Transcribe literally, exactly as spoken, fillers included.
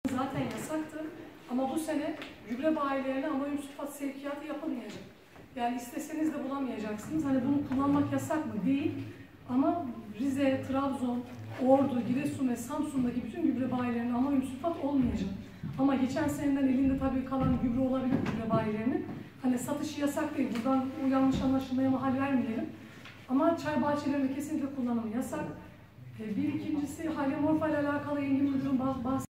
Zaten yasaktı ama bu sene gübre bayilerine amonyum sülfat sevkiyatı yapılmayacak. Yani isteseniz de bulamayacaksınız. Hani bunu kullanmak yasak mı? Değil. Ama Rize, Trabzon, Ordu, Giresun ve Samsun'daki bütün gübre bayilerine amonyum sülfat olmayacak. Ama geçen seneden elinde tabii kalan gübre olabilir gübre bayilerinin. Hani satışı yasak değil. Buradan o yanlış anlaşılmaya mahal vermeyelim. Ama çay bahçelerinde kesinlikle kullanımı yasak. Bir ikincisi, halemorfa ile alakalı ilgili müdürün bahsettiği